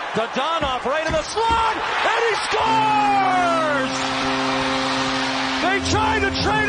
Dadonov right in the slot, and he scores! They tried to trade